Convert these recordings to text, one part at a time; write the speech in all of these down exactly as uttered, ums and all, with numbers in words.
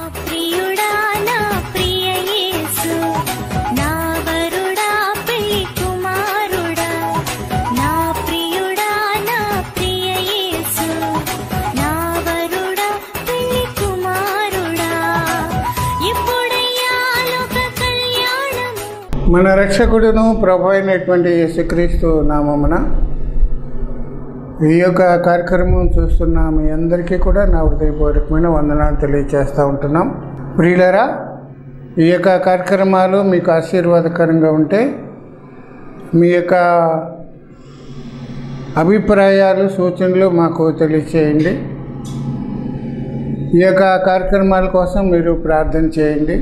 ప్రియుడా నా ప్రియ యేసు, నా వరుడా పెళ్లి కుమారుడా, నా ప్రియుడా నా ప్రియ యేసు, నా వరుడా పెళ్లి కుమారుడా, ఎప్పుడయ్యా లోక కళ్యాణము. మన రక్షకుడును ప్రభు అయినటువంటి యేసుక్రీస్తు నామమున ఈ యొక్క కార్యక్రమం చూస్తున్న మీ అందరికీ కూడా నా హృదయపూర్వకమైన వందనాలు తెలియజేస్తూ ఉంటున్నాం. ప్రియులారా, ఈ యొక్క కార్యక్రమాలు మీకు ఆశీర్వాదకరంగా ఉంటే మీ యొక్క అభిప్రాయాలు సూచనలు మాకు తెలియచేయండి. ఈ యొక్క కార్యక్రమాల కోసం మీరు ప్రార్థన చేయండి.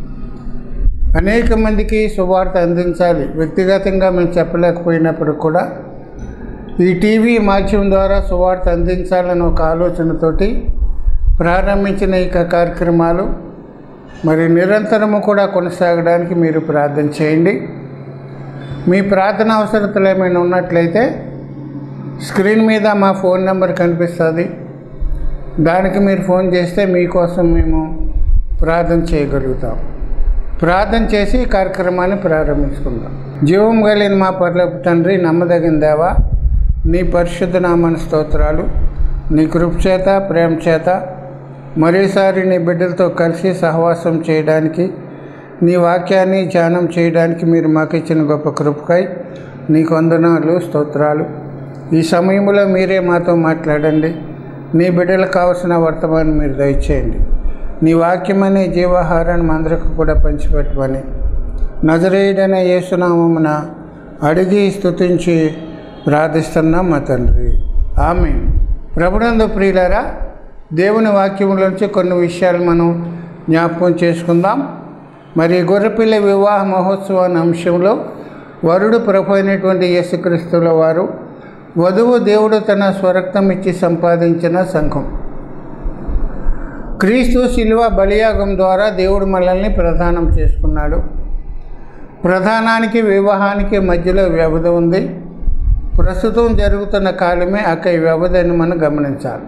అనేక మందికి సువార్త అందించాలి. వ్యక్తిగతంగా మేము చెప్పలేకపోయినప్పుడు కూడా ఈ టీవీ మాధ్యమం ద్వారా సువార్త అందించాలని ఒక ఆలోచనతోటి ప్రారంభించిన ఈ కార్యక్రమాలు మరి నిరంతరము కూడా కొనసాగడానికి మీరు ప్రార్థన చేయండి. మీ ప్రార్థన అవసరతలు ఏమైనా ఉన్నట్లయితే స్క్రీన్ మీద మా ఫోన్ నెంబర్ కనిపిస్తుంది. దానికి మీరు ఫోన్ చేస్తే మీకోసం మేము ప్రార్థన చేయగలుగుతాం. ప్రార్థన చేసి కార్యక్రమాన్ని ప్రారంభించుకుందాం. జీవం కలిగిన మా పరలోకపు తండ్రి, నమ్మదగిన దేవా, నీ పరిశుద్ధ నామన స్తోత్రాలు. నీ కృప చేత ప్రేమ చేత మరోసారి నీ బిడ్డలతో కలిసి సహవాసం చేయడానికి, నీ వాక్యాన్ని ధ్యానం చేయడానికి మీరు మాకు ఇచ్చిన గొప్ప కృపకై నీకు వందనాలు, స్తోత్రాలు. ఈ సమయంలో మీరే మాతో మాట్లాడండి. నీ బిడ్డలకు కావలసిన వర్తమానం మీరు దయచేయండి. నీ వాక్యమనే జీవాహారాన్ని మా అందరికీ కూడా పంచిపెట్టమని నజరేయుడైన యేసునామమున అడిగి స్తుతించి ప్రార్థిస్తున్నాం మా తండ్రి, ఆమేన్. ప్రభునందు ప్రియులారా, దేవుని వాక్యములోంచి కొన్ని విషయాలు మనం జ్ఞాపకం చేసుకుందాం. మరి గొర్రెపిల్ల వివాహ మహోత్సవాన్ని అంశంలో వరుడు ప్రభు అయినటువంటి యేసుక్రీస్తుల వారు, వధువు దేవుడు తన స్వరక్తం ఇచ్చి సంపాదించిన సంఘం. క్రీస్తు శిలువ బలియాగం ద్వారా దేవుడు మనల్ని ప్రదానం చేసుకున్నాడు. ప్రధానానికి వివాహానికి మధ్యలో వ్యవధి ఉంది. ప్రస్తుతం జరుగుతున్న కాలమే అక్కడ వ్యవధి అని మనం గమనించాలి.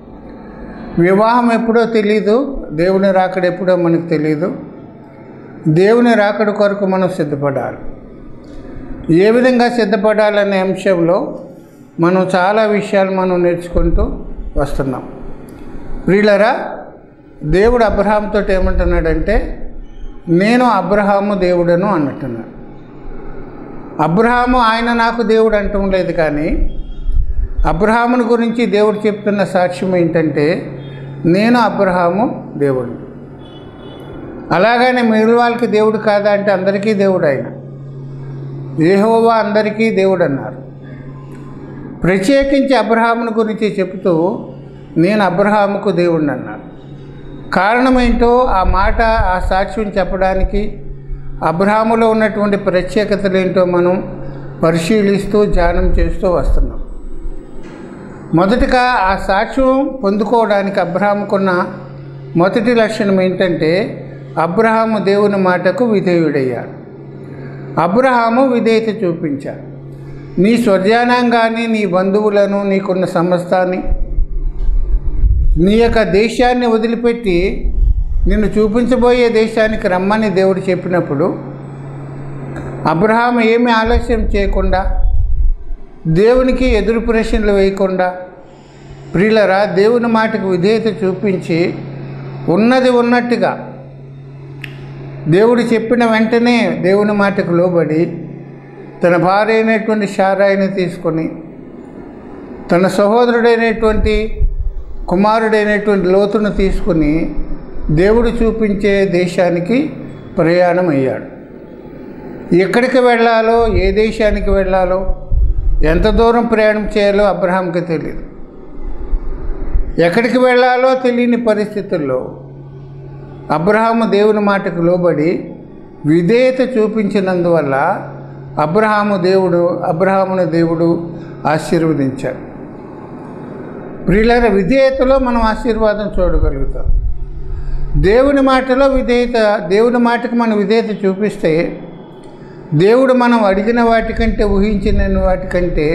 వివాహం ఎప్పుడో తెలీదు, దేవుని రాకడ ఎప్పుడో మనకు తెలీదు. దేవుని రాకడ కొరకు మనం సిద్ధపడాలి. ఏ విధంగా సిద్ధపడాలనే అంశంలో మనం చాలా విషయాలు మనం నేర్చుకుంటూ వస్తున్నాం. ప్రియులారా, దేవుడు అబ్రహాముతో ఏమంటున్నాడంటే, నేను అబ్రహాము దేవుడను అన్నట్టున్నాడు. అబ్రహాము ఆయన నాకు దేవుడు అంటం లేదు, కానీ అబ్రహాముని గురించి దేవుడు చెప్తున్న సాక్ష్యం ఏంటంటే, నేను అబ్రహాము దేవుడు. అలాగనే మిగిలిన వాళ్ళకి దేవుడు కాదా అంటే అందరికీ దేవుడు ఆయన. యెహోవా అందరికీ దేవుడు అన్నారు. ప్రత్యేకించి అబ్రహాముని గురించి చెబుతూ నేను అబ్రహాముకు దేవుడిని అన్నాడు. కారణం ఏంటో ఆ మాట, ఆ సాక్ష్యం చెప్పడానికి అబ్రహాములో ఉన్నటువంటి ప్రత్యేకతలు ఏంటో మనం పరిశీలిస్తూ ధ్యానం చేస్తూ వస్తున్నాం. మొదటగా ఆ సాక్ష్యం పొందుకోవడానికి అబ్రహాముకున్న మొదటి లక్షణం ఏంటంటే, అబ్రహాము దేవుని మాటకు విధేయుడయ్యాడు. అబ్రహాము విధేయత చూపించాడు. నీ స్వజనాంగాన్ని, నీ బంధువులను, నీకున్న సమస్తాన్ని, నీ యొక్క దేశాన్ని వదిలిపెట్టి నిన్ను చూపించబోయే దేశానికి రమ్మని దేవుడు చెప్పినప్పుడు అబ్రహాము ఏమీ ఆలస్యం చేయకుండా, దేవునికి ఎదురు ప్రశ్నలు వేయకుండా, ప్రియులరా, దేవుని మాటకు విధేయత చూపించి ఉన్నది ఉన్నట్టుగా దేవుడు చెప్పిన వెంటనే దేవుని మాటకు లోబడి తన భార్య అయినటువంటి శారాయిని తీసుకొని తన సహోదరుడైనటువంటి కుమారుడైనటువంటి లోతును తీసుకుని దేవుడు చూపించే దేశానికి ప్రయాణం అయ్యాడు. ఎక్కడికి వెళ్ళాలో, ఏ దేశానికి వెళ్ళాలో, ఎంత దూరం ప్రయాణం చేయాలో అబ్రహాంకి తెలియదు. ఎక్కడికి వెళ్ళాలో తెలియని పరిస్థితుల్లో అబ్రహాము దేవుని మాటకు లోబడి విధేయత చూపించినందువల్ల అబ్రహాము దేవుడు అబ్రహామును దేవుడు ఆశీర్వదించాడు. ప్రియులారా, విధేయతలో మనం ఆశీర్వాదం చూడగలుగుతాం. దేవుని మాటలో విధేయత, దేవుని మాటకు మనం విధేయత చూపిస్తే దేవుడు మనం అడిగిన వాటికంటే, ఊహించిన వాటికంటే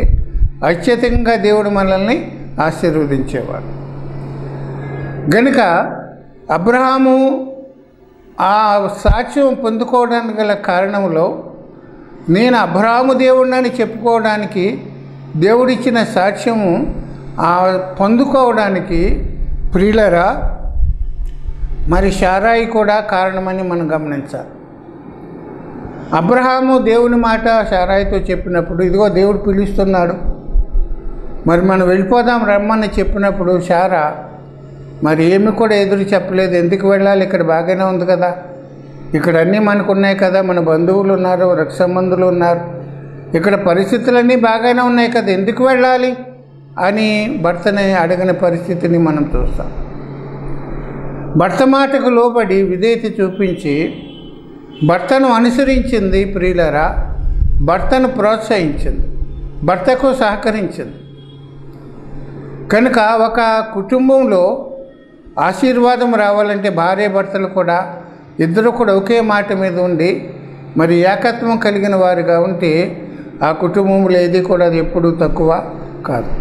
అత్యధికంగా దేవుడు మనల్ని ఆశీర్వదించేవాడు. గనుక అబ్రహాము ఆ సాక్ష్యం పొందుకోవడానికి గల కారణంలో నేను అబ్రహాము దేవుడిని చెప్పుకోవడానికి దేవుడిచ్చిన సాక్ష్యము ఆ పొందుకోవడానికి ప్రియులరా మరి శారాయి కూడా కారణమని మనం గమనించాలి. అబ్రహాము దేవుని మాట శారాయితో చెప్పినప్పుడు ఇదిగో దేవుడు పిలుస్తున్నాడు, మరి మనం వెళ్ళిపోదాం రమ్మని చెప్పినప్పుడు శారా మరి ఏమి కూడా ఎదురు చెప్పలేదు. ఎందుకు వెళ్ళాలి, ఇక్కడ బాగానే ఉంది కదా, ఇక్కడ అన్నీ మనకు ఉన్నాయి కదా, మన బంధువులు ఉన్నారు, రక్త సంబంధులు ఉన్నారు, ఇక్కడ పరిస్థితులన్నీ బాగానే ఉన్నాయి కదా, ఎందుకు వెళ్ళాలి అని భర్తని అడిగిన పరిస్థితిని మనం చూస్తాం. భర్త మాటకు లోబడి విధేయత చూపించి భర్తను అనుసరించింది ప్రియులరా, భర్తను ప్రోత్సహించింది, భర్తకు సహకరించింది. కనుక ఒక కుటుంబంలో ఆశీర్వాదం రావాలంటే భార్య భర్తలు కూడా ఇద్దరు కూడా ఒకే మాట మీద ఉండి మరి ఏకత్వం కలిగిన వారుగా ఉంటే ఆ కుటుంబంలో ఏది కూడా అది ఎప్పుడూ తక్కువ కాదు.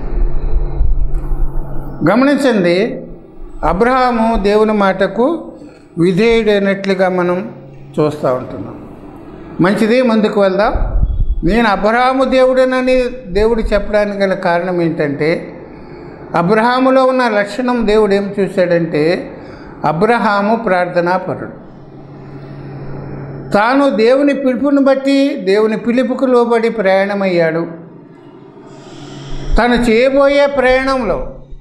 గమనించండి, అబ్రహాము దేవుని మాటకు విధేయుడైనట్లుగా మనం చూస్తూ ఉంటున్నాం. మంచిది, ముందుకు వెళ్దాం. నేను అబ్రహాము దేవుడనని దేవుడు చెప్పడానికి గల కారణం ఏంటంటే అబ్రహాములో ఉన్న లక్షణం దేవుడు ఏం చూశాడంటే అబ్రహాము ప్రార్థనాపరుడు. తాను దేవుని పిలుపుని బట్టి దేవుని పిలుపుకు లోబడి ప్రయాణమయ్యాడు. తను చేయబోయే ప్రయాణంలో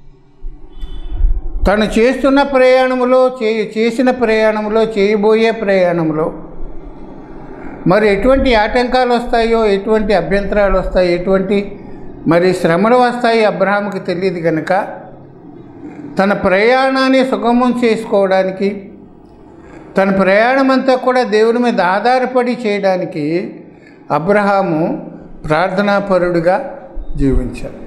తను చేస్తున్న ప్రయాణంలో చే చేసిన ప్రయాణంలో చేయబోయే ప్రయాణంలో మరి ఎటువంటి ఆటంకాలు వస్తాయో, ఎటువంటి అభ్యంతరాలు వస్తాయో, ఎటువంటి మరి శ్రమలు వస్తాయి అబ్రహాముకి తెలియదు. కనుక తన ప్రయాణాన్ని సుగమం చేసుకోవడానికి, తన ప్రయాణం అంతా కూడా దేవుని మీద ఆధారపడి చేయడానికి అబ్రహాము ప్రార్థనాపరుడుగా జీవించాడు.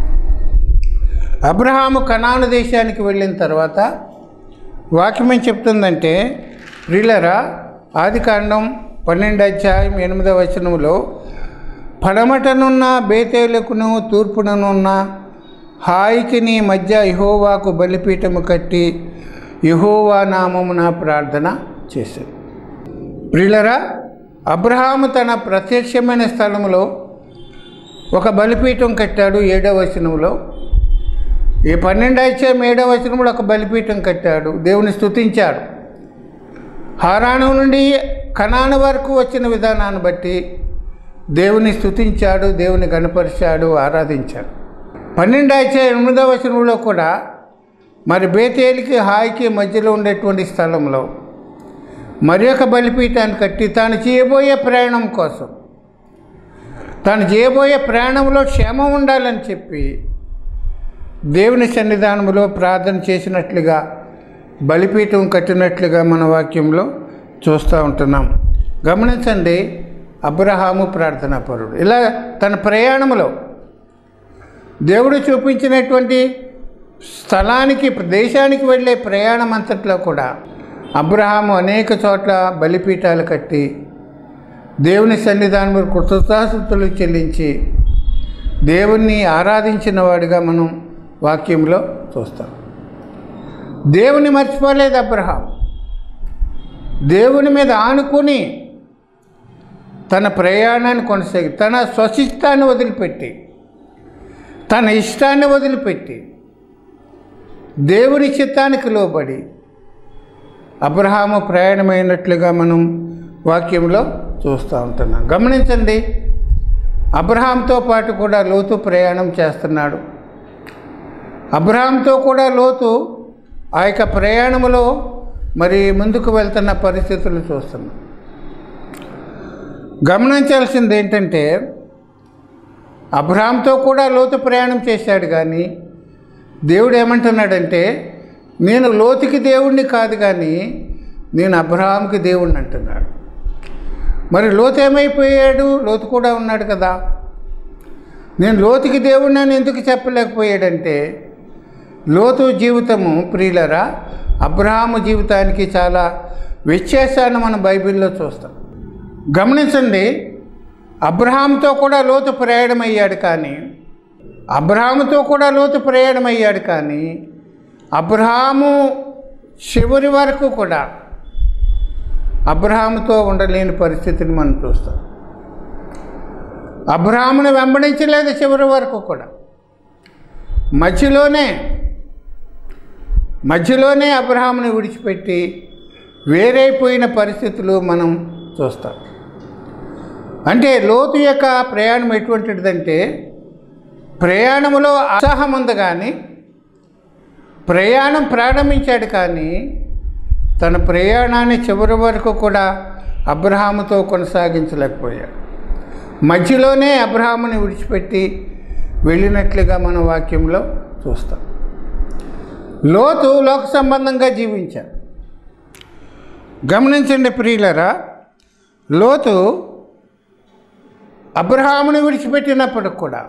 అబ్రహాము కనాను దేశానికి వెళ్ళిన తర్వాత వాక్యం ఏం చెప్తుందంటే ప్రియులరా, ఆదికాండం పన్నెండు అధ్యాయం ఎనిమిదవ వచనంలో పడమటనున్న బేతేలుకును తూర్పుననున్న హాయికి నీ మధ్య యెహోవాకు బలిపీఠము కట్టి యెహోవా నామమున ప్రార్థన చేశాడు. ప్రియులరా, అబ్రహాము తన ప్రత్యక్షమైన స్థలంలో ఒక బలిపీఠం కట్టాడు. ఏడవ వచనంలో ఈ పన్నెండు అధ్యాయం ఏడవ వచనంలో ఒక బలిపీఠం కట్టాడు, దేవుని స్తుతించాడు. హారాను నుండి కనాను వరకు వచ్చిన విధానాన్ని బట్టి దేవుని స్తుతించాడు, దేవుని గణపరిచాడు, ఆరాధించాడు. పన్నెండు అధ్యాయం ఎనిమిదవ వచనంలో కూడా మరి బేతేలికి హాయికి మధ్యలో ఉండేటువంటి స్థలంలో మరి ఒక బలిపీఠాన్ని కట్టి తాను చేయబోయే ప్రయాణం కోసం, తాను చేయబోయే ప్రయాణంలో క్షేమం ఉండాలని చెప్పి దేవుని సన్నిధానంలో ప్రార్థన చేసినట్లుగా బలిపీఠం కట్టినట్లుగా మన వాక్యంలో చూస్తూ ఉంటున్నాం. గమనించండి, అబ్రహాము ప్రార్థనాపరుడు. ఇలా తన ప్రయాణంలో దేవుడు చూపించినటువంటి స్థలానికి, దేశానికి వెళ్ళే ప్రయాణం అంతట్లో కూడా అబ్రహాము అనేక చోట్ల బలిపీఠాలు కట్టి దేవుని సన్నిధానంలో కృతజ్ఞతాస్తుతులు చెల్లించి దేవుణ్ణి ఆరాధించిన వాడిగా మనం వాక్యంలో చూస్తాం. దేవుని మర్చిపోలేదు అబ్రహాం. దేవుని మీద ఆనుకుని తన ప్రయాణాన్ని కొనసాగి తన స్వశిష్టాన్ని వదిలిపెట్టి, తన ఇష్టాన్ని వదిలిపెట్టి దేవుని చిత్తానికి లోబడి అబ్రహాము ప్రయాణమైనట్లుగా మనం వాక్యంలో చూస్తూ ఉంటున్నాం. గమనించండి, అబ్రహాంతో పాటు కూడా లోతు ప్రయాణం చేస్తున్నాడు. అబ్రహాంతో కూడా లోతు ఆ యొక్క ప్రయాణంలో మరి ముందుకు వెళ్తున్న పరిస్థితులు చూస్తున్నాం. గమనించాల్సింది ఏంటంటే అబ్రహాంతో కూడా లోతు ప్రయాణం చేశాడు, కానీ దేవుడు ఏమంటున్నాడంటే నేను లోతుకి దేవుణ్ణి కాదు కానీ నేను అబ్రహాంకి దేవుణ్ణి అంటున్నాడు. మరి లోతు ఏమైపోయాడు? లోతు కూడా ఉన్నాడు కదా. నేను లోతుకి దేవుణ్ణి అని ఎందుకు చెప్పలేకపోయాడంటే లోతు జీవితము ప్రియులరా అబ్రహాము జీవితానికి చాలా వ్యత్యాసాన్ని మనం బైబిల్లో చూస్తాం. గమనించండి, అబ్రహాముతో కూడా లోతు ప్రయాణం అయ్యాడు కానీ అబ్రహాముతో కూడా లోతు ప్రయాణం అయ్యాడు కానీ అబ్రహాము చివరి వరకు కూడా అబ్రహాముతో ఉండలేని పరిస్థితిని మనం చూస్తాం. అబ్రహామును వెంబడించలేదు చివరి వరకు కూడా. మధ్యలోనే మధ్యలోనే అబ్రహామును విడిచిపెట్టి వేరైపోయిన పరిస్థితులు మనం చూస్తాం. అంటే లోతు యొక్క ప్రయాణం ఎటువంటిదంటే, ప్రయాణంలో ఉత్సాహం ఉంది కానీ ప్రయాణం ప్రారంభించాడు కానీ తన ప్రయాణాన్ని చివరి వరకు కూడా అబ్రహాముతో కొనసాగించలేకపోయాడు. మధ్యలోనే అబ్రహాముని విడిచిపెట్టి వెళ్ళినట్లుగా మన వాక్యంలో చూస్తాం. లోతు లోక సంబంధంగా జీవించాడు. గమనించండి ప్రియులరా, లోతు అబ్రహాముని విడిచిపెట్టినప్పుడు కూడా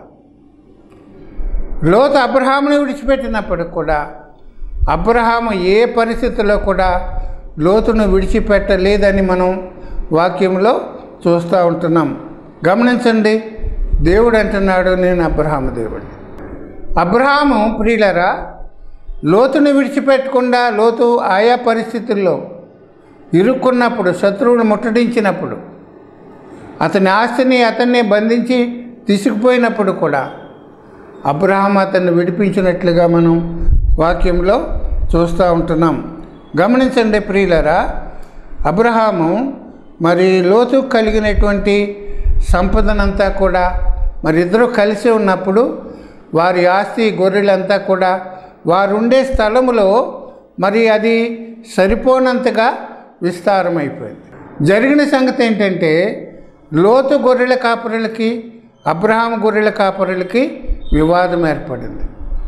లోతు అబ్రహాముని విడిచిపెట్టినప్పుడు కూడా అబ్రహాము ఏ పరిస్థితుల్లో కూడా లోతును విడిచిపెట్టలేదని మనం వాక్యంలో చూస్తూ ఉంటున్నాం. గమనించండి, దేవుడు అంటున్నాడు, నేను అబ్రహాము దేవుడు. అబ్రహాము ప్రియులరా లోతును విడిచిపెట్టకుండా, లోతు ఆయా పరిస్థితుల్లో ఇరుక్కున్నప్పుడు, శత్రువును ముట్టడించినప్పుడు, అతని ఆస్తిని అతన్ని బంధించి తీసుకుపోయినప్పుడు కూడా అబ్రహాము అతన్ని విడిపించినట్లుగా మనం వాక్యంలో చూస్తూ ఉంటున్నాం. గమనించండి ప్రియులరా, అబ్రహాము మరి లోతు కలిగినటువంటి సంపదనంతా కూడా మరి ఇద్దరు కలిసి ఉన్నప్పుడు వారి ఆస్తి గొర్రెలంతా కూడా వారు ఉండే స్థలములో మరి అది సరిపోనంతగా విస్తారమైపోయింది. జరిగిన సంగతి ఏంటంటే, లోతు గొర్రెల కాపరులకి అబ్రహాము గొర్రెల కాపరులకి వివాదం ఏర్పడింది.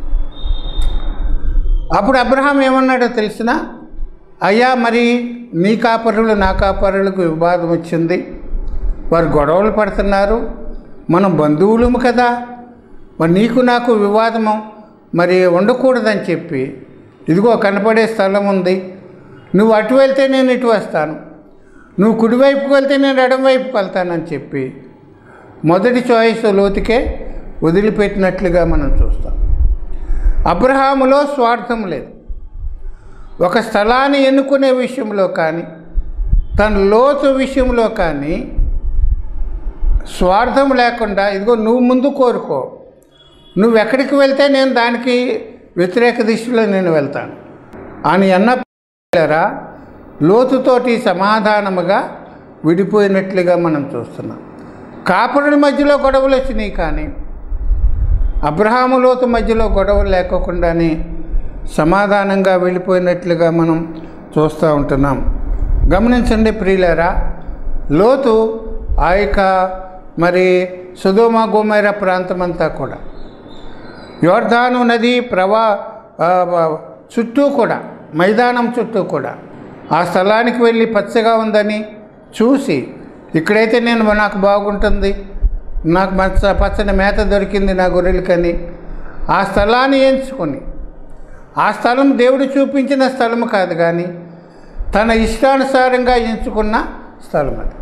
అప్పుడు అబ్రహాం ఏమన్నాడో తెలిసిన, అయ్యా మరి నీ కాపరులు నా కాపరులకు వివాదం వచ్చింది, వారు గొడవలు పడుతున్నారు, మనం బంధువులము కదా, మరి నీకు నాకు వివాదము మరి ఉండకూడదని చెప్పి, ఇదిగో కనపడే స్థలం ఉంది, నువ్వు అటు వెళ్తే నేను ఇటు వస్తాను, నువ్వు కుడివైపుకి వెళ్తే నేను ఎడమవైపుకి వెళ్తానని చెప్పి మొదటి చాయిస్ లోతుకే వదిలిపెట్టినట్లుగా మనం చూస్తాం. అబ్రహాములో స్వార్థం లేదు. ఒక స్థలాన్ని ఎన్నుకునే విషయంలో కానీ తన లోతు విషయంలో కానీ స్వార్థం లేకుండా, ఇదిగో నువ్వు ముందు కోరుకో, నువ్వు ఎక్కడికి వెళ్తే నేను దానికి వ్యతిరేక దిశలో నేను వెళ్తాను అని అన్నరా లోతుతోటి సమాధానముగా విడిపోయినట్లుగా మనం చూస్తున్నాం. కాపురుల మధ్యలో గొడవలు వచ్చినాయి కానీ అబ్రహాము లోతు మధ్యలో గొడవలు లేకోకుండానే సమాధానంగా వెళ్ళిపోయినట్లుగా మనం చూస్తూ ఉంటున్నాం. గమనించండి ప్రియులారా, లోతు ఆ యొక్క మరి సొదొమ గొమొర్ర ప్రాంతమంతా కూడా యోర్దాను నది ప్రవా చుట్టూ కూడా మైదానం చుట్టూ కూడా ఆ స్థలానికి వెళ్ళి పచ్చగా ఉందని చూసి, ఇక్కడైతే నేను నాకు బాగుంటుంది, నాకు మచ్చ పచ్చని మేత దొరికింది నా గొర్రెలకని ఆ స్థలాన్ని ఎంచుకొని, ఆ స్థలం దేవుడు చూపించిన స్థలము కాదు కానీ తన ఇష్టానుసారంగా ఎంచుకున్న స్థలం అది.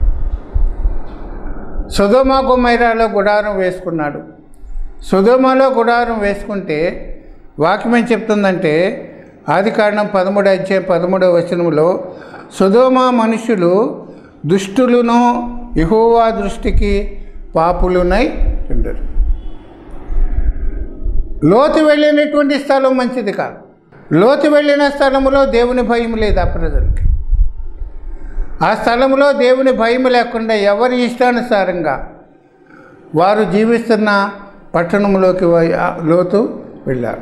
సొదొమ గొమొర్రాలో గుడారం వేసుకున్నాడు. సొదొమలో గుడారం వేసుకుంటే వాక్యం ఏం చెప్తుందంటే, ఆది కాండం పదమూడు అధ్యాయం పదమూడవ వచనంలో, సొదొమ మనుషులు దుష్టులను యెహోవా దృష్టికి పాపులునై ఉండరు. లోతు వెళ్ళినటువంటి స్థలం మంచిది కాదు. లోతు వెళ్ళిన స్థలంలో దేవుని భయం లేదు ఆ ప్రజలకి. ఆ స్థలంలో దేవుని భయం లేకుండా ఎవరి ఇష్టానుసారంగా వారు జీవిస్తున్న పట్టణంలోకి లోతు వెళ్ళారు.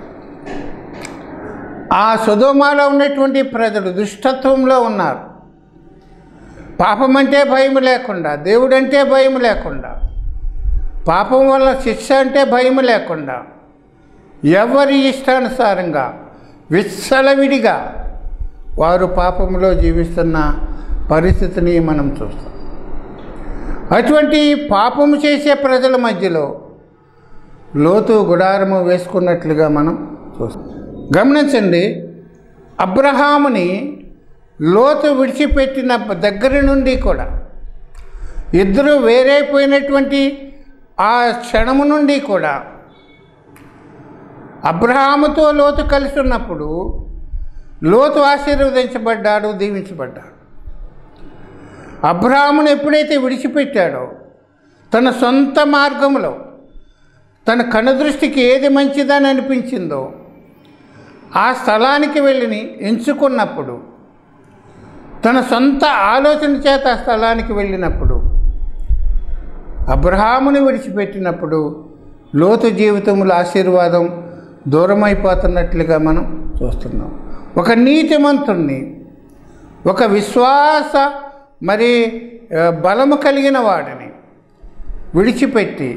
ఆ సొదొమలో ఉన్నటువంటి ప్రజలు దుష్టత్వంలో ఉన్నారు. పాపం అంటే భయం లేకుండా, దేవుడంటే భయం లేకుండా, పాపం వల్ల శిక్ష అంటే భయం లేకుండా ఎవరి ఇష్టానుసారంగా విచ్చలవిడిగా వారు పాపంలో జీవిస్తున్న పరిస్థితిని మనం చూస్తాం. అటువంటి పాపము చేసే ప్రజల మధ్యలో లోతు గుడారము వేసుకున్నట్లుగా మనం చూస్తాం. గమనించండి, అబ్రహాముని లోతు విడిచిపెట్టిన దగ్గర నుండి కూడా ఇద్దరు వేరైపోయినటువంటి ఆ క్షణము నుండి కూడా అబ్రహాముతో లోతు కలిసి ఉన్నప్పుడు లోతు ఆశీర్వదించబడ్డాడు, దీవించబడ్డాడు. అబ్రాహామును ఎప్పుడైతే విడిచిపెట్టాడో, తన సొంత మార్గంలో తన కనుదృష్టికి ఏది మంచిదని అనిపించిందో ఆ స్థలానికి వెళ్ళి ఎంచుకున్నప్పుడు, తన సొంత ఆలోచన చేత ఆ స్థలానికి వెళ్ళినప్పుడు, అబ్రహాముని విడిచిపెట్టినప్పుడు లోతు జీవితంలో ఆశీర్వాదం దూరమైపోతున్నట్లుగా మనం చూస్తున్నాం. ఒక నీతిమంతుణ్ణి, ఒక విశ్వాస మరి బలము కలిగిన వాడిని విడిచిపెట్టి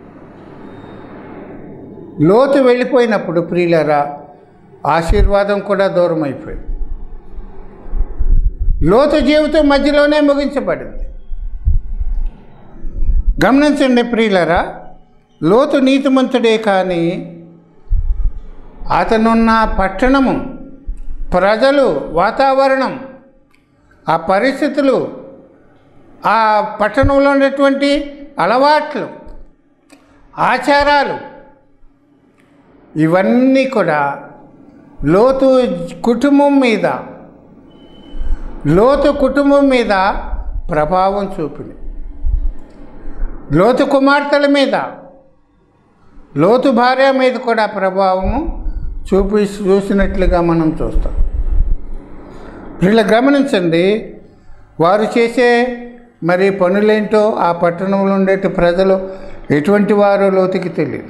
లోతు వెళ్ళిపోయినప్పుడు ప్రియులారా ఆశీర్వాదం కూడా దూరం అయిపోయింది. లోతు జీవితం మధ్యలోనే ముగించబడింది. గమనించండి ప్రియులారా, లోతు నీతిమంతుడే కానీ అతనున్న పట్టణము, ప్రజలు, వాతావరణం, ఆ పరిస్థితులు, ఆ పట్టణంలో ఉన్నటువంటి అలవాట్లు, ఆచారాలు, ఇవన్నీ కూడా లోతు కుటుంబం మీద లోతు కుటుంబం మీద ప్రభావం చూపింది. లోతు కుమార్తెల మీద, లోతు భార్య మీద కూడా ప్రభావము చూపి చూసినట్లుగా మనం చూస్తాం. వీళ్ళ గమనించండి, వారు చేసే మరి పనులేంటో ఆ పట్టణంలో ఉండే ప్రజలు ఎటువంటి వారో లోతుకి తెలియదు.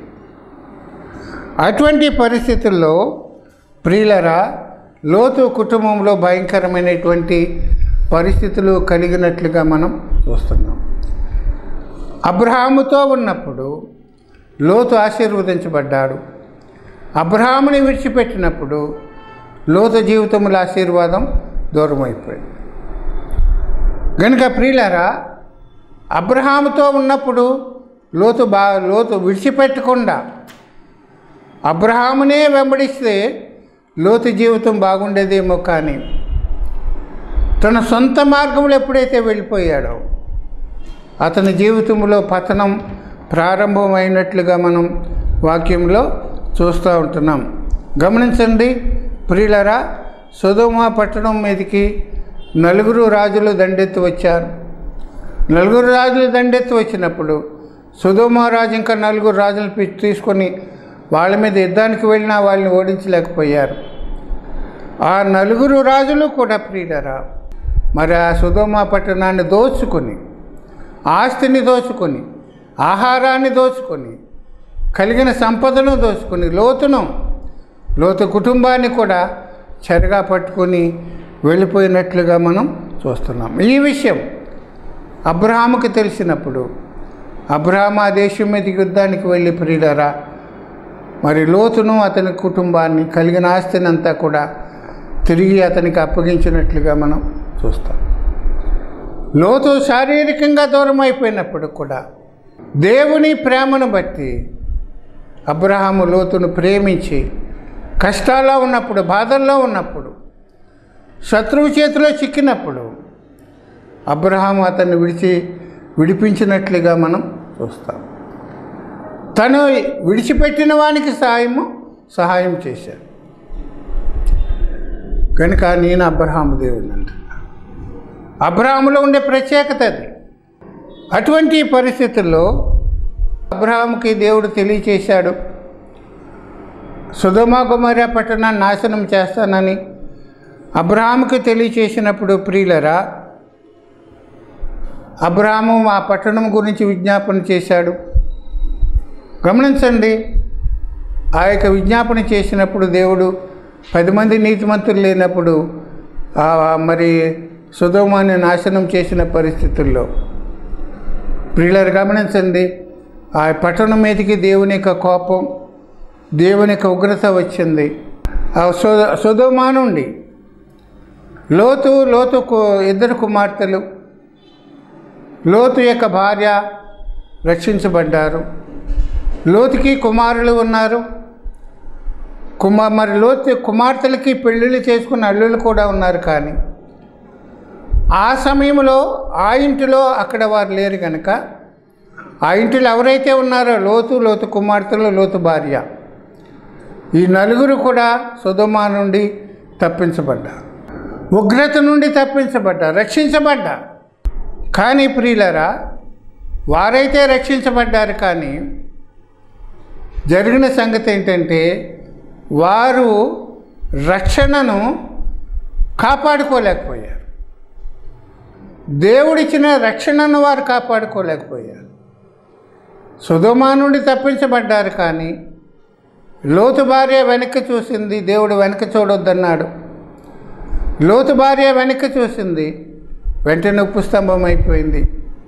అటువంటి పరిస్థితుల్లో ప్రియులరా లోతు కుటుంబంలో భయంకరమైనటువంటి పరిస్థితులు కలిగినట్లుగా మనం చూస్తున్నాం. అబ్రహాముతో ఉన్నప్పుడు లోతు ఆశీర్వదించబడ్డాడు. అబ్రహాముని విడిచిపెట్టినప్పుడు లోతు జీవితంలో ఆశీర్వాదం దూరం అయిపోయింది. కనుక ప్రియులారా, అబ్రహాముతో ఉన్నప్పుడు లోతు బా లోతు విడిచిపెట్టకుండా అబ్రహామునే వెంబడిస్తే లోతు జీవితం బాగుండేదేమో. కానీ తన సొంత మార్గంలో ఎప్పుడైతే వెళ్ళిపోయాడో అతని జీవితంలో పతనం ప్రారంభమైనట్లుగా మనం వాక్యంలో చూస్తూ ఉంటున్నాం. గమనించండి ప్రియులరా, సొదొమ పట్టణం మీదకి నలుగురు రాజులు దండెత్తి వచ్చారు. నలుగురు రాజులు దండెత్తి వచ్చినప్పుడు సొదొమ రాజు ఇంకా నలుగురు రాజులను తీసుకొని వాళ్ళ మీద యుద్ధానికి వెళ్ళినా వాళ్ళని ఓడించలేకపోయారు. ఆ నలుగురు రాజులు కూడా ప్రియులరా మరి ఆ సొదొమ పట్టణాన్ని దోచుకొని, ఆస్తిని దోచుకొని, ఆహారాన్ని దోచుకొని, కలిగిన సంపదను దోచుకొని లోతును లోతు కుటుంబాన్ని కూడా చెరగా పట్టుకొని వెళ్ళిపోయినట్లుగా మనం చూస్తున్నాం. ఈ విషయం అబ్రహాముకి తెలిసినప్పుడు అబ్రహాము ఆ దేశం మీదకి యుద్ధానికి వెళ్ళి ప్రియులరా మరి లోతును అతని కుటుంబాన్ని కలిగిన ఆస్తిని అంతా కూడా తిరిగి అతనికి అప్పగించినట్లుగా మనం చూస్తాం. లోతు శారీరకంగా దూరం అయిపోయినప్పుడు కూడా దేవుని ప్రేమను బట్టి అబ్రహాము లోతును ప్రేమించి కష్టాల్లో ఉన్నప్పుడు, బాధల్లో ఉన్నప్పుడు, శత్రువు చేతిలో చిక్కినప్పుడు అబ్రహాము అతన్ని విడిచి విడిపించినట్లుగా మనం చూస్తాం. తను విడిచిపెట్టిన వానికి సహాయము సహాయం చేశాడు. కనుక నేను అబ్రహాము దేవుడిని అంటున్నా. అబ్రహాములో ఉండే ప్రత్యేకత అది. అటువంటి పరిస్థితుల్లో అబ్రహాముకి దేవుడు తెలియచేశాడు, సొదొమ గొమొర్రా పట్టణాన్ని నాశనం చేస్తానని అబ్రహాముకి తెలియచేసినప్పుడు ప్రియులరా అబ్రహాము ఆ పట్టణం గురించి విజ్ఞాపన చేశాడు. గమనించండి, ఆ యొక్క విజ్ఞాపన చేసినప్పుడు దేవుడు పది మంది నీతిమంతులు లేనప్పుడు మరి సొదొమని నాశనం చేసిన పరిస్థితుల్లో ప్రియులారు గమనించండి, ఆ పట్టణం మీదకి దేవుని యొక్క కోపం, దేవుని యొక్క ఉగ్రత వచ్చింది. ఆ సొ సొదొమ నుండి లోతు లోతు ఇద్దరు కుమార్తెలు, లోతు యొక్క భార్య రక్షించబడ్డారు. లోతుకి కుమారులు ఉన్నారు. కుమార్ మరి లోతు కుమార్తెలకి పెళ్ళిళ్ళు చేసుకున్న అల్లుళ్ళు కూడా ఉన్నారు. కానీ ఆ సమయంలో ఆ ఇంటిలో అక్కడ వారు లేరు కనుక ఆ ఇంటిలో ఎవరైతే ఉన్నారో లోతు, లోతు కుమార్తెలు, లోతు భార్య, ఈ నలుగురు కూడా సొదొమ నుండి తప్పించబడ్డారు, ఉగ్రత నుండి తప్పించబడ్డారు, రక్షించబడ్డారు. కానీ ప్రియులారా, వారైతే రక్షించబడ్డారు, కానీ జరిగిన సంగతి ఏంటంటే వారు రక్షణను కాపాడుకోలేకపోయారు. దేవుడిచ్చిన రక్షణను వారు కాపాడుకోలేకపోయారు. సొదొమ నుండి తప్పించబడ్డారు, కానీ లోతు భార్య వెనక్కి చూసింది, దేవుడు వెనక్కి చూడొద్దన్నాడు. లోతు భార్య వెనక్కి చూసింది, వెంటనే ఉప్పు స్తంభం అయిపోయింది.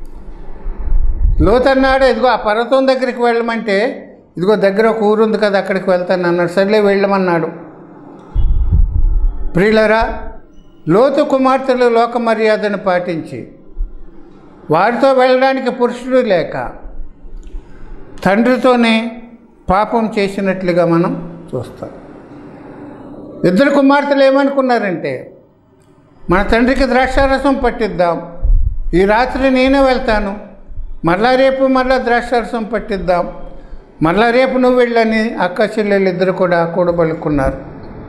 లోతు అన్నాడు, ఇదిగో ఆ పర్వతం దగ్గరికి వెళ్ళమంటే, ఇదిగో దగ్గర ఒక ఊరు ఉంది కదా, అక్కడికి వెళ్తాను అన్నాడు. సర్లే వెళ్ళమన్నాడు. ప్రియులరా, లోతు కుమార్తెలు లోక మర్యాదను పాటించి వారితో వెళ్ళడానికి పురుషుడు లేక తండ్రితోనే పాపం చేసినట్లుగా మనం చూస్తాం. ఇద్దరు కుమార్తెలు ఏమనుకున్నారంటే, మన తండ్రికి ద్రాక్షారసం పట్టిద్దాం, ఈ రాత్రి నేనే వెళ్తాను, మరలా రేపు మరలా ద్రాక్షారసం పట్టిద్దాం, మరలా రేపు నువ్వు వెళ్ళని అక్క చెల్లెలు ఇద్దరు కూడా కూడబలుకున్నారు.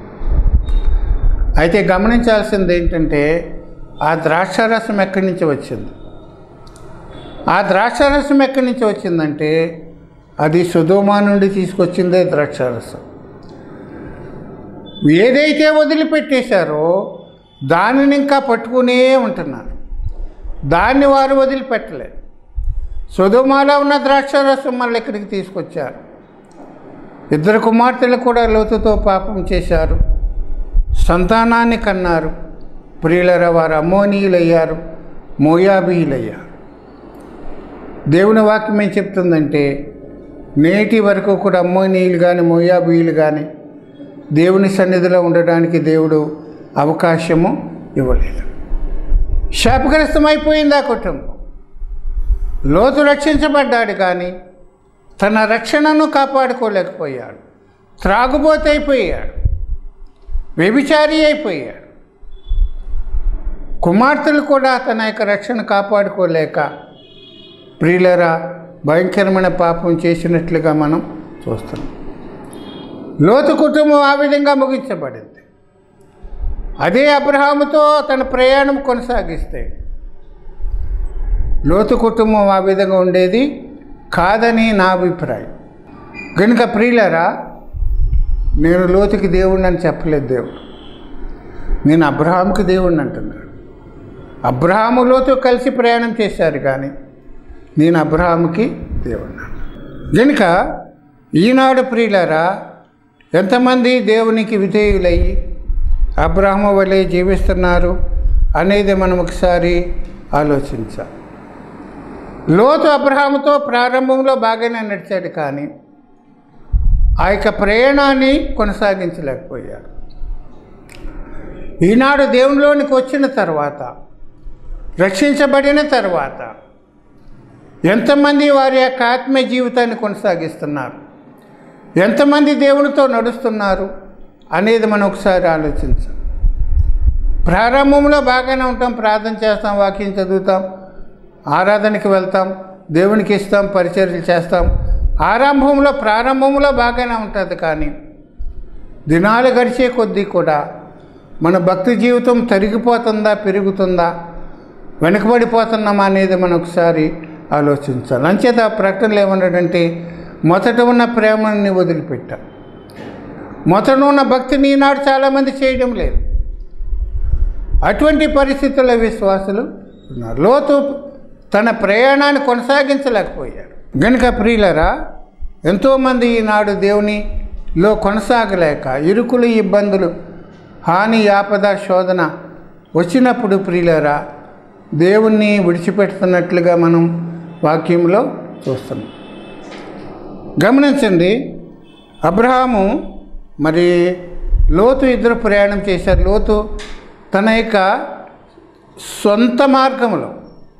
అయితే గమనించాల్సింది ఏంటంటే, ఆ ద్రాక్షారసం ఎక్కడి నుంచి వచ్చింది? ఆ ద్రాక్షారసం ఎక్కడి నుంచి వచ్చిందంటే అది సొదొమ నుండి తీసుకొచ్చిందే ద్రాక్షారసం. ఏదైతే వదిలిపెట్టేశారో దానిని ఇంకా పట్టుకునే ఉంటున్నారు. దాన్ని వారు వదిలిపెట్టలేదు. సొదొమలో ఉన్న ద్రాక్షారసం మళ్ళీ ఇక్కడికి తీసుకొచ్చారు. ఇద్దరు కుమార్తెలు కూడా లోతుతో పాపం చేశారు, సంతానాన్ని కన్నారు. ప్రియులరా, వారు అమ్మోనీయులయ్యారు, మోయాబీయులయ్యారు. దేవుని వాక్యం ఏం చెప్తుందంటే, నేటి వరకు కూడా అమ్మోనీయులు కానీ మోయాబీయులు కానీ దేవుని సన్నిధిలో ఉండడానికి దేవుడు అవకాశము ఇవ్వలేదు. శాపగ్రస్తమైపోయింది ఆ కుటుంబం. లోతు రక్షించబడ్డాడు, కానీ తన రక్షణను కాపాడుకోలేకపోయాడు. త్రాగుబోతు అయిపోయాడు, వ్యభిచారి అయిపోయాడు. కుమార్తెలు కూడా తన యొక్క రక్షణ కాపాడుకోలేక ప్రియులరా భయంకరమైన పాపం చేసినట్లుగా మనం చూస్తున్నాం. లోతు కుటుంబం ఆ విధంగా ముగించబడింది. అదే అబ్రహాముతో తన ప్రయాణం కొనసాగిస్తే లోతు కుటుంబం ఆ విధంగా ఉండేది కాదని నా అభిప్రాయం. కనుక ప్రియులరా, నేను లోతుకి దేవుడిని అని చెప్పలేదు. దేవుడు నేను అబ్రహాముకి దేవుడిని అంటున్నాడు. అబ్రహాము లోతు కలిసి ప్రయాణం చేశారు, కానీ నేను అబ్రహాముకి దేవుడిని. కనుక ఈనాడు ప్రియులారా, ఎంతమంది దేవునికి విధేయులయ్యి అబ్రహాము వలె జీవిస్తున్నారు అనేది మనం ఒకసారి ఆలోచించాలి. లోతు అబ్రహాముతో ప్రారంభంలో బాగానే నడిచాడు, కానీ ఆ యొక్క ప్రయాణాన్ని కొనసాగించలేకపోయాడు. ఈనాడు దేవునిలోనికి వచ్చిన తర్వాత, రక్షించబడిన తర్వాత ఎంతమంది వారి యొక్క ఆత్మీయ జీవితాన్ని కొనసాగిస్తున్నారు, ఎంతమంది దేవునితో నడుస్తున్నారు అనేది మనం ఒకసారి ఆలోచించాం. ప్రారంభంలో బాగానే ఉంటాం, ప్రార్థన చేస్తాం, వాక్యం చదువుతాం, ఆరాధనకి వెళ్తాం, దేవునికి ఇస్తాం, పరిచర్యలు చేస్తాం. ఆరంభంలో ప్రారంభంలో బాగానే ఉంటుంది, కానీ దినాలు గడిచే కొద్దీ కూడా మన భక్తి జీవితం తరిగిపోతుందా, పెరుగుతుందా, వెనుకబడిపోతున్నామా అనేది మనం ఒకసారి ఆలోచించాలి. అంచేత ప్రకటనలు ఏమన్నాడంటే, మొదట ఉన్న ప్రేమని వదిలిపెట్టా. మొదట ఉన్న భక్తిని ఈనాడు చాలామంది చేయడం లేదు. అటువంటి పరిస్థితుల్లో విశ్వాసులు ఉన్నారు. లోతు తన ప్రయాణాన్ని కొనసాగించలేకపోయాడు. గనుక ప్రియులరా, ఎంతోమంది ఈనాడు దేవునిలో కొనసాగలేక ఇరుకులు, ఇబ్బందులు, హాని, ఆపద, శోధన వచ్చినప్పుడు ప్రియులరా దేవుణ్ణి విడిచిపెడుతున్నట్లుగా మనం వాక్యంలో చూస్తున్నాం. గమనించండి, అబ్రహాము మరి లోతు ఇద్దరు ప్రయాణం చేశారు. లోతు తన యొక్క సొంత మార్గంలో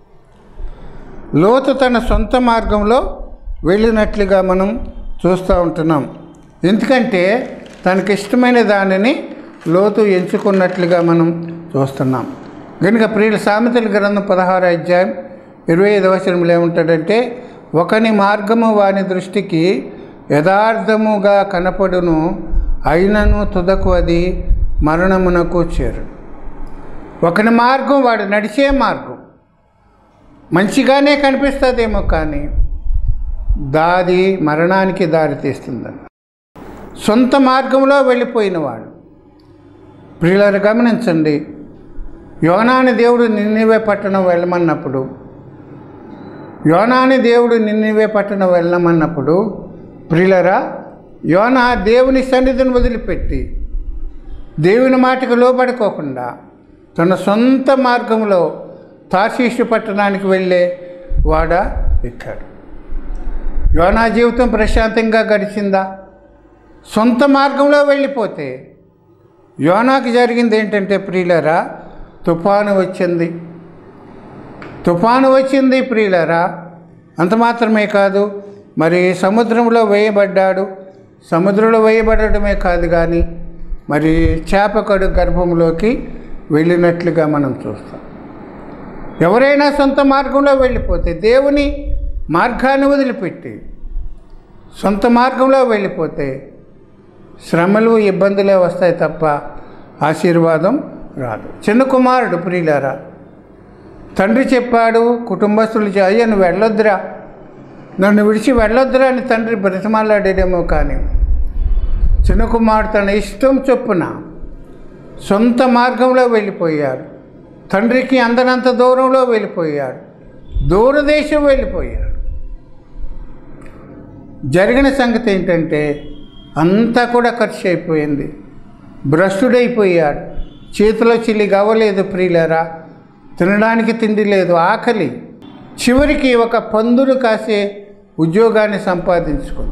లోతు తన సొంత మార్గంలో వెళ్ళినట్లుగా మనం చూస్తూ ఉంటున్నాం. ఎందుకంటే తనకి ఇష్టమైన దానిని లోతు ఎంచుకున్నట్లుగా మనం చూస్తున్నాం. కనుక ప్రియుల సామెతల గ్రంథం పదహారు అధ్యాయం ఇరవై ఐదవ వచనంలో ఏముంటాడంటే, ఒకని మార్గము వాని దృష్టికి యథార్థముగా కనపడును, అయినను తుదకు అది మరణమునకు చేరు. ఒకని మార్గం వాడు నడిచే మార్గం మంచిగానే కనిపిస్తుందేమో కానీ దారి మరణానికి దారి తీస్తుందన్న సొంత మార్గంలో వెళ్ళిపోయిన వాడు. ప్రియులారా గమనించండి, యోనాని దేవుడు నిన్నీవే పట్టణం వెళ్ళమన్నప్పుడు యోనాని దేవుడు నిన్నీవే పట్టణం వెళ్ళమన్నప్పుడు ప్రియులారా యోనా దేవుని సన్నిధిని వదిలిపెట్టి దేవుని మాటకు లోబడుకోకుండా తన సొంత మార్గంలో తార్షీషు పట్టణానికి వెళ్ళే వాడ ఎక్కాడు. యోనా జీవితం ప్రశాంతంగా గడిచిందా? సొంత మార్గంలో వెళ్ళిపోతే యోనాకు జరిగింది ఏంటంటే ప్రియులారా తుఫాను వచ్చింది. తుఫాను వచ్చింది ప్రియులారా. అంత మాత్రమే కాదు, మరి సముద్రంలో వేయబడ్డాడు. సముద్రంలో వేయబడటమే కాదు కానీ మరి చేపకడు గర్భంలోకి వెళ్ళినట్లుగా మనం చూస్తాం. ఎవరైనా సొంత మార్గంలో వెళ్ళిపోతే, దేవుని మార్గాన్ని వదిలిపెట్టి సొంత మార్గంలో వెళ్ళిపోతే శ్రమలు ఇబ్బందులే వస్తాయి తప్ప ఆశీర్వాదం రాదు. చిన్న కుమారుడు ప్రియులారా, తండ్రి చెప్పాడు, కుటుంబస్తులు అయ్యా నువ్వు వెళ్ళొద్దురా, నన్ను విడిచి వెళ్ళొద్దురా అని తండ్రి బ్రతిమాలాడేమో కానీ చిన్న కుమారుడు తన ఇష్టం చొప్పున సొంత మార్గంలో వెళ్ళిపోయాడు. తండ్రికి అందనంత దూరంలో వెళ్ళిపోయాడు, దూరదేశం వెళ్ళిపోయాడు. జరిగిన సంగతి ఏంటంటే అంతా కూడా ఖర్చు అయిపోయింది. భ్రష్టుడైపోయాడు. చేతిలో చిల్లి గవ్వలేదు ప్రియులారా, తినడానికి తిండి లేదు, ఆకలి. చివరికి ఒక పందులు కాసే ఉద్యోగాన్ని సంపాదించుకుంది.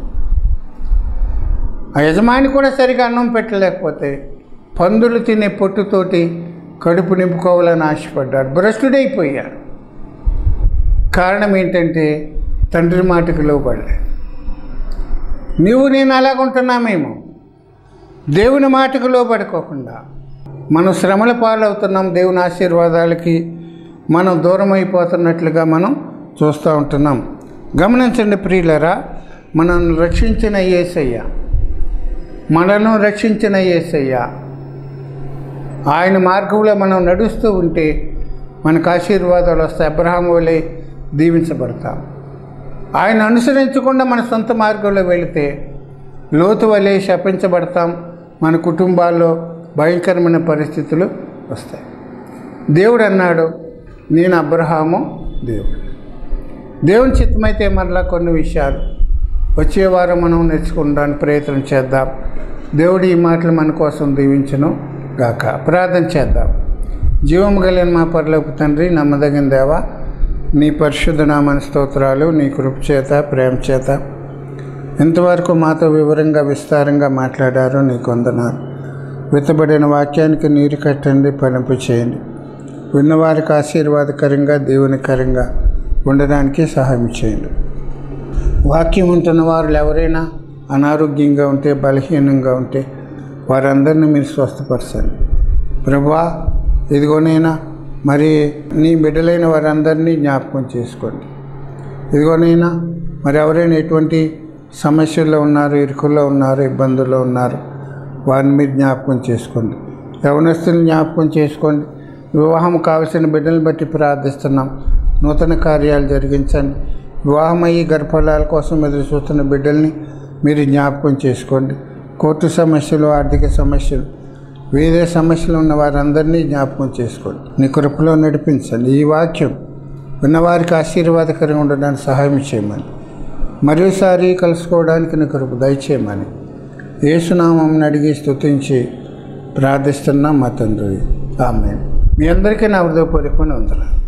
ఆ యజమాని కూడా సరిగా అన్నం పెట్టలేకపోతే పందులు తినే పొట్టుతోటి కడుపు నింపుకోవాలని ఆశపడ్డాడు. భ్రష్టుడైపోయాడు. కారణం ఏంటంటే తండ్రి మాటకు లోబడలేదు. నీవు నేను అలాగుంటున్నామేమో, దేవుని మాటకు లోబడుకోకుండా మనం శ్రమల పాలవుతున్నాం. దేవుని ఆశీర్వాదాలకి మనం దూరం అయిపోతున్నట్లుగా మనం చూస్తూ ఉంటున్నాం. గమనించండి ప్రియులరా, మనల్ని రక్షించిన యేసయ్య మనను రక్షించిన యేసయ్య ఆయన మార్గంలో మనం నడుస్తూ ఉంటే మనకు ఆశీర్వాదాలు వస్తాయి. అబ్రహాము వలె దీవించబడతాం. ఆయన అనుసరించకుండా మన సొంత మార్గంలో వెళితే లోతు వలె శపించబడతాం. మన కుటుంబాల్లో భయంకరమైన పరిస్థితులు వస్తాయి. దేవుడు అన్నాడు, నేను అబ్రహాము దేవుడు. దేవుని చిత్తమైతే మరలా కొన్ని విషయాలు వచ్చే వారం మనం నేర్చుకోవడానికి ప్రయత్నం చేద్దాం. దేవుడు ఈ మాటలు మన కోసం దీవించును గాక. ప్రార్థన చేద్దాం. జీవము కలిగిన మా పరలోకపు తండ్రి, నమ్మదగిన దేవా, నీ పరిశుద్ధ నామని స్తోత్రాలు. నీ కృప చేత ప్రేమ చేత ఇంతవరకు మాతో వివరంగా విస్తారంగా మాట్లాడారు. నీకు వందనాలు. విత్తబడిన వాక్యానికి నీరు కట్టండి, పనింపు చేయండి. విన్నవారికి ఆశీర్వాదకరంగా దేవునికరంగా ఉండడానికి సహాయం చేయండి. వాక్యం ఉంటున్న వారు ఎవరైనా అనారోగ్యంగా ఉంటే, బలహీనంగా ఉంటే వారందరినీ మీరు స్వస్థపరచండి ప్రభువా. ఇదిగోనైనా మరి నీ బిడ్డలైన వారందరినీ జ్ఞాపకం చేసుకోండి. ఇదిగోనైనా మరి ఎవరైనా ఎటువంటి సమస్యల్లో ఉన్నారు, ఇరుకుల్లో ఉన్నారు, ఇబ్బందుల్లో ఉన్నారు, వారిని మీరు జ్ఞాపకం చేసుకోండి. యవనస్తులను జ్ఞాపకం చేసుకోండి. వివాహం కావలసిన బిడ్డలను బట్టి ప్రార్థిస్తున్నాం. నూతన కార్యాలు జరిగించండి. వివాహమయ్యి గర్భఫలాల కోసం ఎదురు చూస్తున్న బిడ్డల్ని మీరు జ్ఞాపకం చేసుకోండి. కోర్టు సమస్యలు, ఆర్థిక సమస్యలు, వేరే సమస్యలు ఉన్న వారందరినీ జ్ఞాపకం చేసుకోండి. నీ కృపలో నడిపించండి. ఈ వాక్యం విన్నవారికి ఆశీర్వాదకరంగా ఉండడానికి సహాయం చేయమని, మరోసారి కలుసుకోవడానికి నీ కృప దయచేయమని యేసునామం అడిగి స్తుతించి ప్రార్థిస్తున్నాం మా తండ్రి. ఆమేన్. మీ అందరికీ నా హృదయపూర్వకమైన వందనాలు.